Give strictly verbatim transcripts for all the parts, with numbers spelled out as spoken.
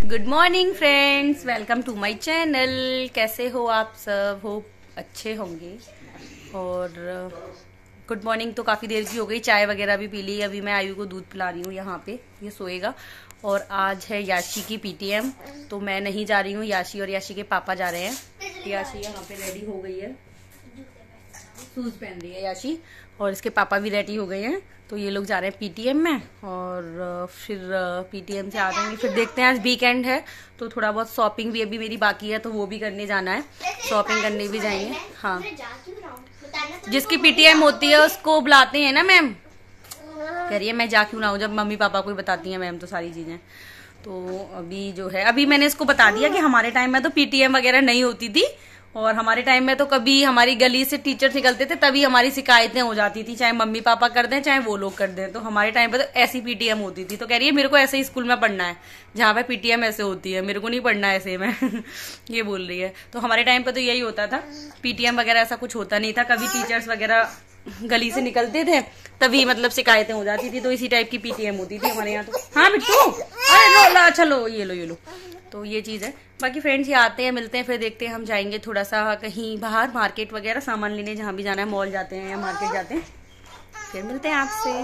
Good morning friends, welcome to my channel. कैसे हो आप सब? होप अच्छे होंगे। और गुड मॉर्निंग तो काफ़ी देर की हो गई, चाय वगैरह भी पी ली। अभी मैं आयु को दूध पिला रही हूँ यहाँ पे, ये सोएगा। और आज है याशी की पीटीएम, तो मैं नहीं जा रही हूँ, याशी और याशी के पापा जा रहे हैं। याशी यहाँ पे रेडी हो गई है, शूज पहन रही है याशी, और इसके पापा भी रेडी हो गए हैं। तो ये लोग जा रहे हैं पीटीएम में, और फिर पीटीएम से आ जाएंगे। फिर देखते हैं, आज वीकेंड है तो थोड़ा बहुत शॉपिंग भी अभी मेरी बाकी है, तो वो भी करने जाना है। शॉपिंग करने भी जाएंगे। हाँ, जिसकी पीटीएम होती है उसको बुलाते हैं ना मैम। कह रही है मैं जा क्यों ना हूँ, जब मम्मी पापा को बताती हैं मैम तो सारी चीजें। तो अभी जो है, अभी मैंने इसको बता दिया कि हमारे टाइम में तो पीटीएम वगैरह नहीं होती थी, और हमारे टाइम में तो कभी हमारी गली से टीचर निकलते थे तभी हमारी शिकायतें हो जाती थी, चाहे मम्मी पापा कर दें चाहे वो लोग कर दें। तो हमारे टाइम पे तो ऐसी पीटीएम होती थी। तो कह रही है मेरे को ऐसे ही स्कूल में पढ़ना है जहाँ पे पीटीएम ऐसे होती है, मेरे को नहीं पढ़ना है ऐसे में। ये बोल रही है। तो हमारे टाइम पे तो यही होता था, पीटीएम वगैरह ऐसा कुछ होता नहीं था। कभी टीचर्स वगैरह गली से निकलते थे तभी मतलब शिकायतें हो जाती थी, तो इसी टाइप की पीटीएम होती थी हमारे यहाँ। तो हाँ बिट्टू, अरे लो, चलो ये लो ये लो। तो ये चीज है। बाकी फ्रेंड्स ये आते हैं, मिलते हैं, फिर देखते हैं। हम जाएंगे थोड़ा सा कहीं बाहर मार्केट वगैरह सामान लेने, जहाँ भी जाना है, मॉल जाते हैं या मार्केट जाते हैं, फिर मिलते हैं आपसे।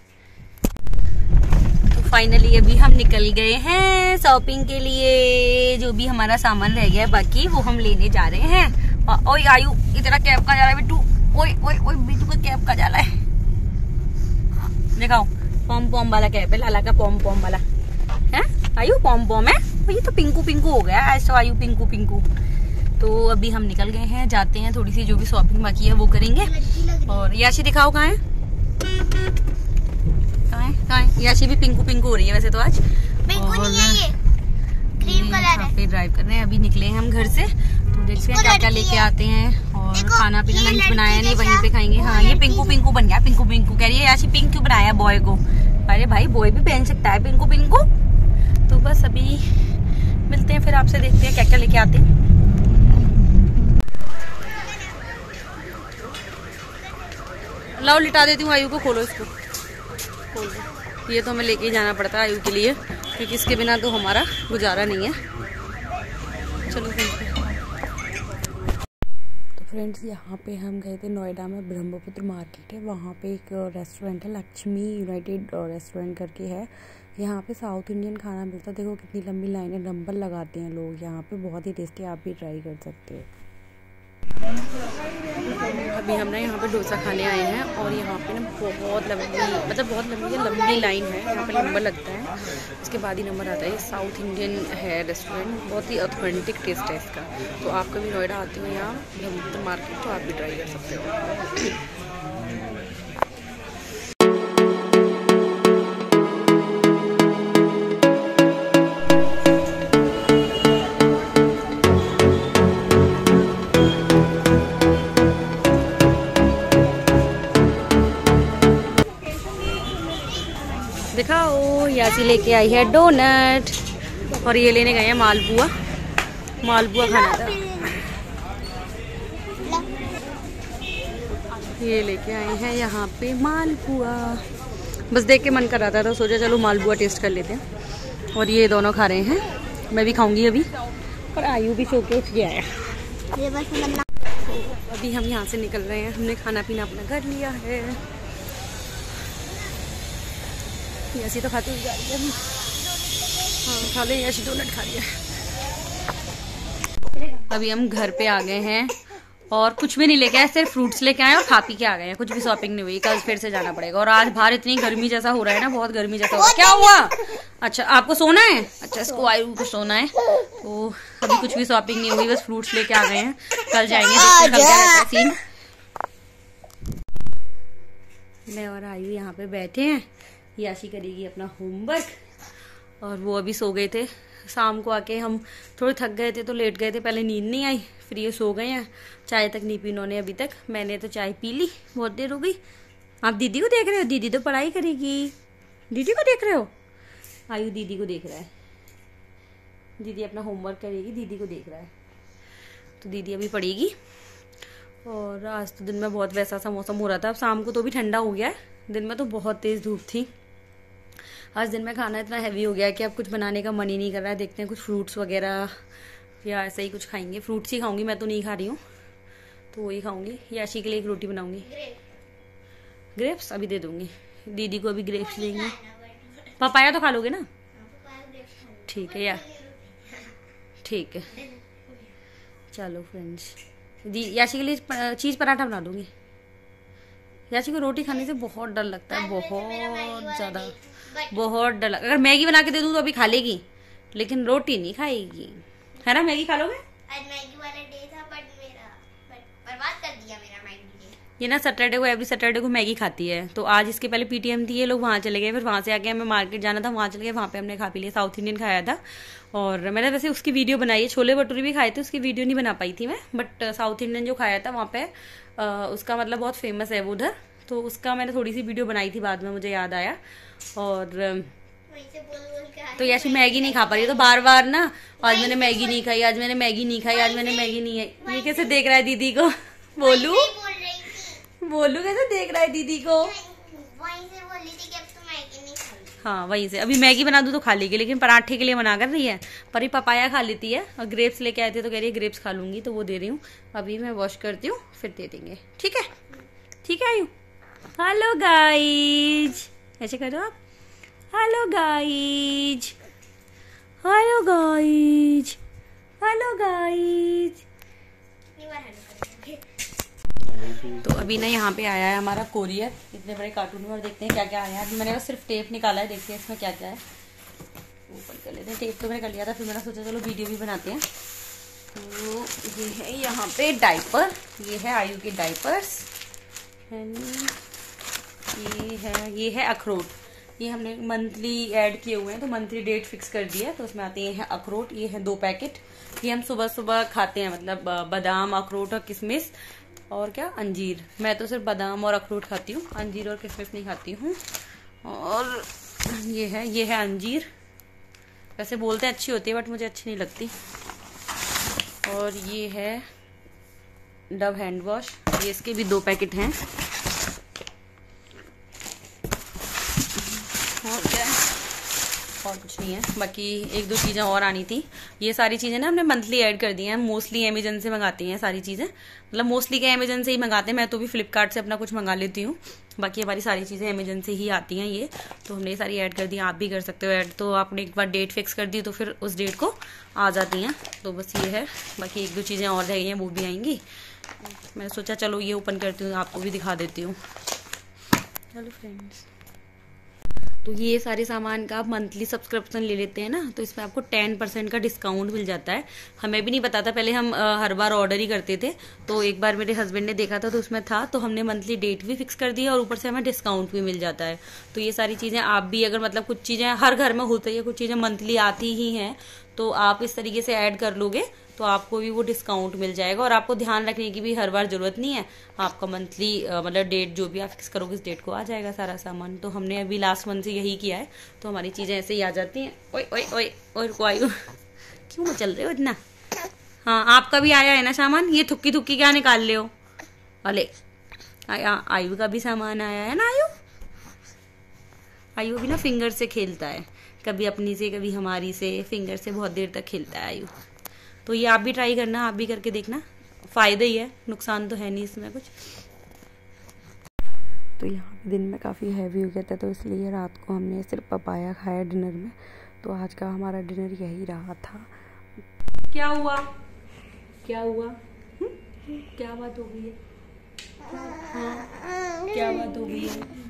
तो फाइनली अभी हम निकल गए हैं शॉपिंग के लिए। जो भी हमारा सामान रह गया है बाकी वो हम लेने जा रहे हैं। ओए आयु, इतना कैब का जा रहा है बिट्टू। ओए ओए ओए, बिट्टू का कैब का जा रहा है, दिखाओ। पॉम पॉम वाला कैब है, लाला का पॉम पॉम वाला है। आयु पॉम पॉम है, ये तो पिंकू पिंकू हो गया ऐसा। आयु पिंकू पिंकू। तो अभी हम निकल गए हैं, जाते हैं, थोड़ी सी जो भी शॉपिंग बाकी है वो करेंगे। और याशी दिखाओ कहाँ है, कहाँ है कहाँ है? याशी भी पिंकू पिंकू हो रही है वैसे तो आज। पिंकू नहीं है, ये क्रीम कलर है। पे ड्राइव कर रहे हैं, अभी निकले हैं हम घर से, तो देखते हैं क्या क्या लेके आते हैं। और खाना पीना लंच बनाया नहीं, वहीं पे खाएंगे। हाँ, ये पिंकू पिंकू बन गया, पिंकू पिंकू। कह रही है याशी पिंक क्यों बनाया बॉय को? अरे भाई बॉय भी पहन सकता है पिंकू पिंकू। तो बस अभी मिलते हैं, फिर आपसे देखते हैं क्या क्या लेके आते हैं। लाओ लिटा देती हूँ आयु को, खोलो इसको, खोल दो। ये तो हमें लेके ही जाना पड़ता है आयु के लिए, क्योंकि इसके बिना तो हमारा गुजारा नहीं है। चलो फ्रेंड्स, तो फ्रेंड्स यहाँ पे हम गए थे नोएडा में, ब्रह्मपुत्र मार्केट है, वहाँ पे एक रेस्टोरेंट है, लक्ष्मी यूनाइटेड रेस्टोरेंट करके है। यहाँ पे साउथ इंडियन खाना मिलता है। देखो कितनी लंबी लाइनें, नंबर लगाते हैं लोग यहाँ पे, बहुत ही टेस्टी। आप भी ट्राई कर सकते हो। अभी हम ना यहाँ पे डोसा खाने आए हैं, और यहाँ पे ना बहुत लंबी, मतलब बहुत लंबी लंबी लाइन है, यहाँ पे नंबर लगता है, उसके बाद ही नंबर आता है। साउथ इंडियन है रेस्टोरेंट, बहुत ही ऑथेंटिक टेस्ट है इसका। तो आप कभी नोएडा आते हो यहाँ ब्रह्मपुत्र मार्केट, तो आप भी ट्राई कर सकते हो। दिखाओ, यासी लेके आई है डोनट, और ये लेने गए हैं मालपुआ। मालपुआ खाना था, ये लेके आए हैं यहाँ पे मालपुआ। बस देख के मन कर रहा था तो सोचा चलो मालपुआ टेस्ट कर लेते हैं। और ये दोनों खा रहे हैं, मैं भी खाऊंगी अभी। और आयु भी सो के उठ गया है। ये बस बनना। तो अभी हम यहाँ से निकल रहे हैं, हमने खाना पीना अपना कर लिया है। यासी तो खाती हुई जा रही है अभी। हाँ खा ले यासी, डोनट खा लिया। अभी हम घर पे आ गए हैं, और कुछ भी नहीं लेके आए, सिर्फ फ्रूट्स लेके आए और खा पी के आ गए हैं। कुछ भी शॉपिंग नहीं हुई, कल फिर से जाना पड़ेगा। और आज बाहर इतनी गर्मी जैसा हो रहा है ना, बहुत गर्मी जैसा हो रहा है। क्या हुआ? अच्छा आपको सोना है? अच्छा इसको आयु को सोना है। तो अभी कुछ भी शॉपिंग नहीं हुई, बस फ्रूट्स लेके आ गए हैं, कल जाएंगे, देखते कल क्या रहता है सीन। मैं और आयु यहाँ पे बैठे हैं, याशी करेगी अपना होमवर्क, और वो अभी सो गए थे। शाम को आके हम थोड़े थक गए थे तो लेट गए थे, पहले नींद नहीं आई, फिर ये सो गए हैं। चाय तक नहीं पी इन्होंने अभी तक, मैंने तो चाय पी ली, बहुत देर हो गई। आप दीदी को देख रहे हो? दीदी तो पढ़ाई करेगी। दीदी को देख रहे हो? आयु दीदी को देख रहा है, दीदी अपना होमवर्क करेगी, दीदी को देख रहा है। तो दीदी अभी पढ़ेगी। और आज तो दिन में बहुत वैसा सा मौसम हो रहा था, अब शाम को तो भी ठंडा हो गया है, दिन में तो बहुत तेज धूप थी। आज दिन में खाना इतना हैवी हो गया कि अब कुछ बनाने का मन ही नहीं कर रहा है। देखते हैं कुछ फ्रूट्स वगैरह या ऐसा ही कुछ खाएंगे। फ्रूट्स ही खाऊंगी, मैं तो नहीं खा रही हूँ, तो वही खाऊंगी। याशी के लिए एक रोटी बनाऊंगी। ग्रेप्स अभी दे दूंगी दीदी को, अभी ग्रेप्स देंगे। पपाया तो खा लोगे ना? ठीक है यार, ठीक है। चलो फ्रेंड्स, दी याशी के लिए चीज़ पराठा बना दूंगी। याशी को रोटी खाने से बहुत डर लगता है, बहुत ज़्यादा, बहुत डर लगता है। अगर मैगी बना के दे दूँ तो अभी खा लेगी, लेकिन रोटी नहीं खाएगी, है ना? मैगी खा लोगे? आज मैगी वाला डे था, बट मेरा बर्बाद कर दिया मेरा मैगी डे। ये ना सैटरडे को, एवरी सैटरडे को मैगी खाती है। तो आज इसके पहले पीटीएम थी, ये लोग वहाँ चले गए, फिर वहाँ से आके हमें मार्केट जाना था, वहाँ चले गए, वहाँ पे हमने खा पी लिया। साउथ इंडियन खाया था। और मैंने वैसे उसकी वीडियो बनाई है, छोले भटूरे भी खाए थे, उसकी वीडियो नहीं बना पाई थी मैं, बट साउथ इंडियन जो खाया था वहाँ पे आ, उसका मतलब बहुत फेमस है वो उधर, तो उसका मैंने थोड़ी सी वीडियो बनाई थी, बाद में मुझे याद आया। और तो ऐसी मैगी नहीं खा पा रही, तो बार बार ना, आज मैंने मैगी नहीं खाई, आज मैंने मैगी नहीं खाई, आज मैंने मैगी नहीं खाई। ये कैसे देख रहा है दीदी को? बोलू बोलू कैसे देख रहा है दीदी को? वहीं से बोल रही थी कि अब तो मैगी नहीं खाऊंगी। हाँ वहीं से। अभी मैगी बना दूं तो खा लेगी, लेकिन पराठे के लिए मना कर रही है। पर ये पपाया खा लेती है, और ग्रेप्स लेके आए थे तो कह रही है ग्रेप्स खा लूंगी, तो वो दे रही हूँ। अभी मैं वॉश करती हूँ, फिर दे देंगे। ठीक है, ठीक है आयु। हेलो गाइज, ऐसे करो आप। Hello guys, hello guys, hello guys. तो अभी ना यहाँ पे आया है हमारा कोरियर, इतने बड़े कार्टून में, और देखते हैं क्या क्या आया है। अभी मैंने बस सिर्फ टेप निकाला है, देखते हैं इसमें क्या क्या है। ओपन कर लेते हैं। टेप तो मैंने कर लिया था, फिर मैंने सोचा चलो वीडियो भी बनाते हैं। तो ये है यहाँ पे डाइपर, ये है आयु के डाइपर्स, ये है ये है अखरोट। ये हमने मंथली ऐड किए हुए हैं, तो मंथली डेट फिक्स कर दिया है, तो उसमें आते हैं अखरोट। ये है दो पैकेट, ये हम सुबह सुबह खाते हैं, मतलब बादाम, अखरोट और किशमिश, और क्या अंजीर। मैं तो सिर्फ बादाम और अखरोट खाती हूँ, अंजीर और किशमिश नहीं खाती हूँ। और ये है ये है अंजीर, वैसे बोलते हैं अच्छी होती है, बट मुझे अच्छी नहीं लगती। और ये है डव हैंड वॉश, ये इसके भी दो पैकेट हैं। और क्या, और कुछ नहीं है। बाकी एक दो चीज़ें और आनी थी, ये सारी चीज़ें ना हमने मंथली ऐड कर दी हैं। मोस्टली अमेजन से मंगाती हैं सारी चीज़ें, मतलब मोस्टली क्या अमेजन से ही मंगाते हैं। मैं तो भी फ्लिपकार्ट से अपना कुछ मंगा लेती हूँ, बाकी हमारी सारी चीज़ें अमेजन से ही आती हैं। ये तो हमने ये सारी ऐड कर दी, आप भी कर सकते हो ऐड। तो आपने एक बार डेट फिक्स कर दी तो फिर उस डेट को आ जाती हैं। तो बस ये है, बाकी एक दो चीज़ें और रह गई हैं, वो भी आएंगी। मैंने सोचा चलो ये ओपन करती हूँ, आपको भी दिखा देती हूँ। चलो फ्रेंड्स, तो ये सारे सामान का आप मंथली सब्सक्रिप्शन ले लेते हैं ना, तो इसमें आपको टेन परसेंट का डिस्काउंट मिल जाता है। हमें भी नहीं पता था, पहले हम आ, हर बार ऑर्डर ही करते थे। तो एक बार मेरे हस्बैंड ने देखा था तो उसमें था, तो हमने मंथली डेट भी फिक्स कर दी है, और ऊपर से हमें डिस्काउंट भी मिल जाता है। तो ये सारी चीज़ें आप भी, अगर मतलब कुछ चीज़ें हर घर में होती है, कुछ चीज़ें मंथली आती ही हैं, तो आप इस तरीके से ऐड कर लोगे तो आपको भी वो डिस्काउंट मिल जाएगा। और आपको ध्यान रखने की भी हर बार जरूरत नहीं है, आपका मंथली मतलब डेट जो भी आप फिक्स करोगे इस डेट को आ जाएगा सारा सामान। तो हमने अभी लास्ट मंथ से यही किया है, तो हमारी चीज़ें ऐसे ही आ जाती हैं। ओए ओए ओए ओए रुको आयु, क्यों मचल रहे हो इतना? हाँ आपका भी आया है ना सामान, ये थुक्की थुक्की क्या निकाल ले हो? अले आयु का भी सामान आया है ना। आयु आयु भी ना फिंगर से खेलता है, कभी अपनी से कभी हमारी से, फिंगर से बहुत देर तक खेलता है आयु। तो ये आप भी ट्राई करना, आप भी करके देखना, फायदा ही है, नुकसान तो है नहीं इसमें कुछ। तो यहाँ पे दिन में काफ़ी हैवी हो गया था, तो इसलिए रात को हमने सिर्फ पपाया खाया डिनर में। तो आज का हमारा डिनर यही रहा था। क्या हुआ क्या हुआ हुँ? क्या बात हो गई है? हाँ क्या बात हो गई है?